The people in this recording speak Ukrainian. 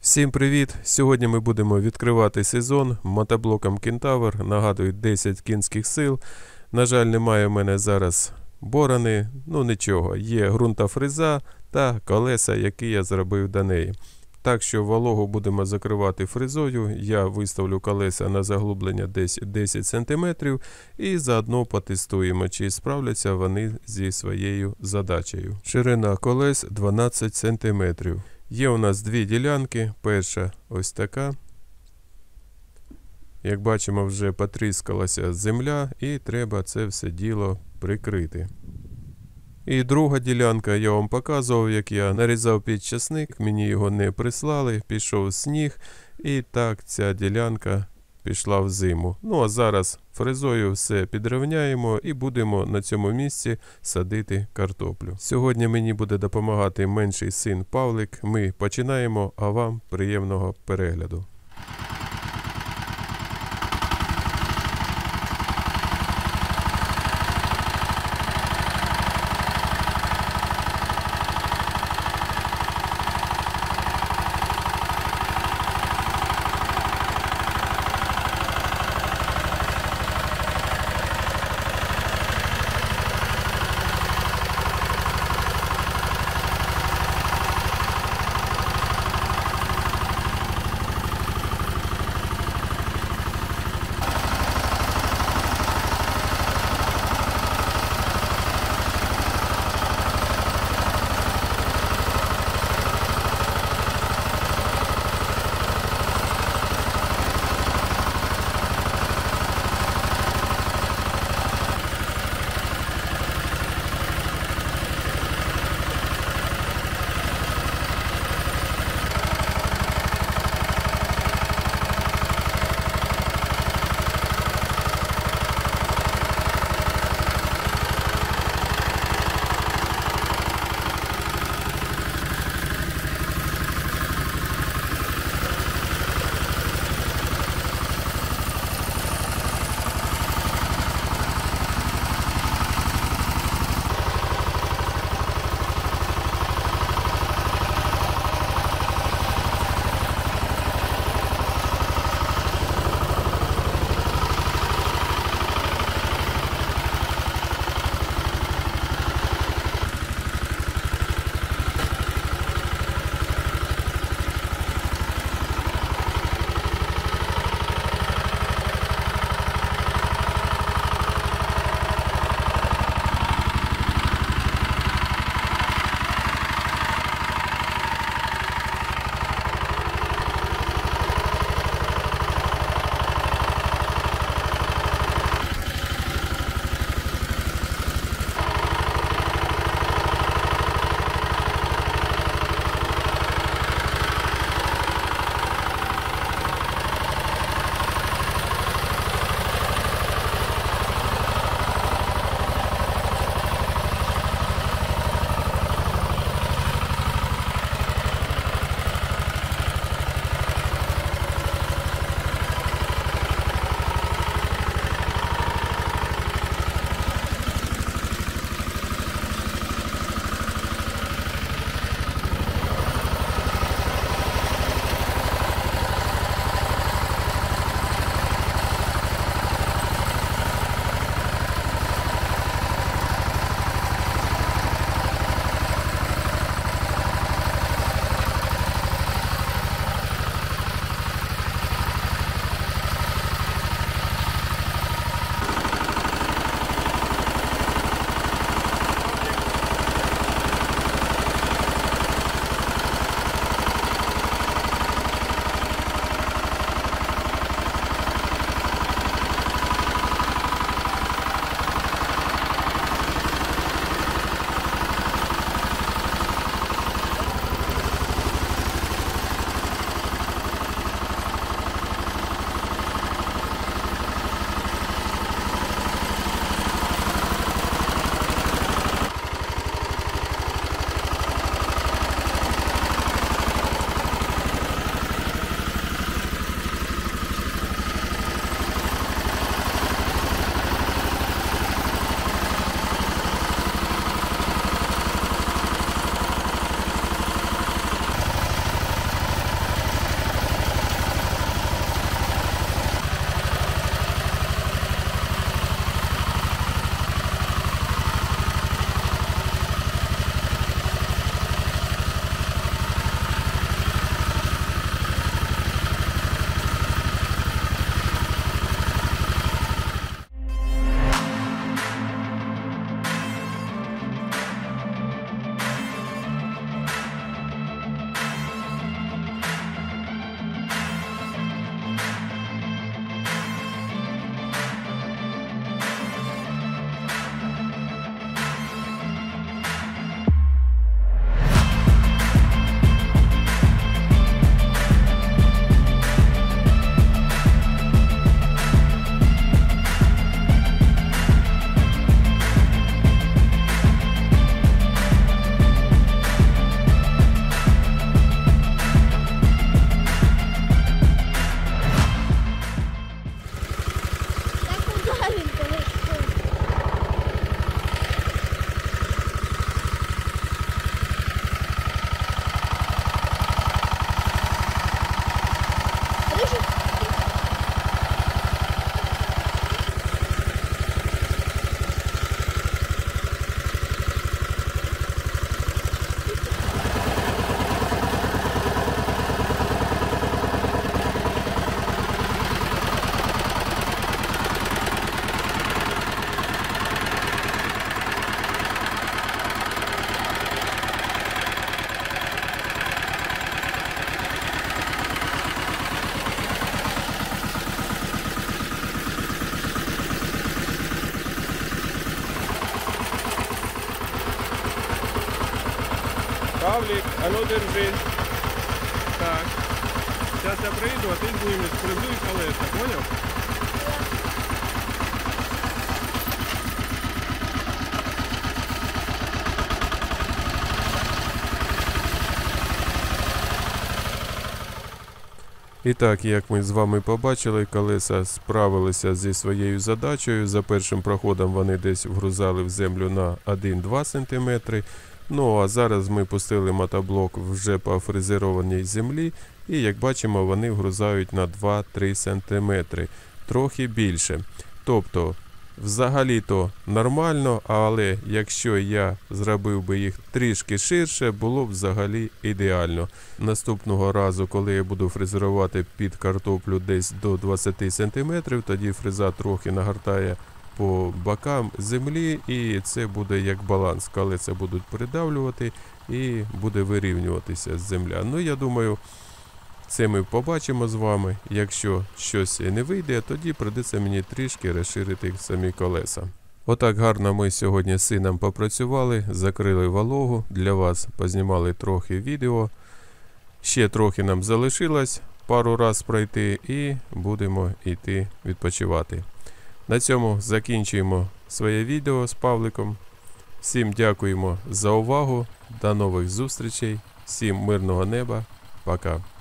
Всім привіт! Сьогодні ми будемо відкривати сезон мотоблоком Кентавр. Нагадую, 10 кінських сил. На жаль, немає в мене зараз борони, нічого. Є ґрунтофреза та колеса, які я зробив до неї. Так що вологу будемо закривати фрезою. Я виставлю колеса на заглублення десь 10 см і заодно потестуємо, чи справляться вони зі своєю задачею. Ширина колес 12 см. Є у нас дві ділянки. Перша ось така. Як бачимо, вже потріскалася земля і треба це все діло прикрити. І друга ділянка, я вам показував, як я нарізав під часник, мені його не прислали, пішов сніг, і так ця ділянка пішла в зиму. А зараз фрезою все підрівняємо і будемо на цьому місці садити картоплю. Сьогодні мені буде допомагати менший син Павлик. Ми починаємо, а вам приємного перегляду. ну держи. Так. Зараз я прийду, а ти знімеш фрезу і колеса, поняв? І так, як ми з вами побачили, колеса справилися зі своєю задачею. За першим проходом вони десь вгрузали в землю на 1-2 см. Ну а зараз ми пустили мотоблок вже по фрезерованій землі. І як бачимо, вони вгрузають на 2-3 см. Трохи більше. Тобто, взагалі-то нормально, але якщо я зробив би їх трішки ширше, було б взагалі ідеально. Наступного разу, коли я буду фрезерувати під картоплю десь до 20 см, тоді фреза трохи нагортає по бокам землі, і це буде як баланс. Колеса будуть придавлювати і буде вирівнюватися земля. Ну, я думаю, це ми побачимо з вами. Якщо щось не вийде, тоді прийдеться мені трішки розширити самі колеса. Отак гарно ми сьогодні з сином попрацювали, закрили вологу, для вас познімали трохи відео. Ще трохи нам залишилось пару раз пройти і будемо йти відпочивати. На цьому закінчуємо своє відео з Павликом. Всім дякуємо за увагу, до нових зустрічей, всім мирного неба, пока.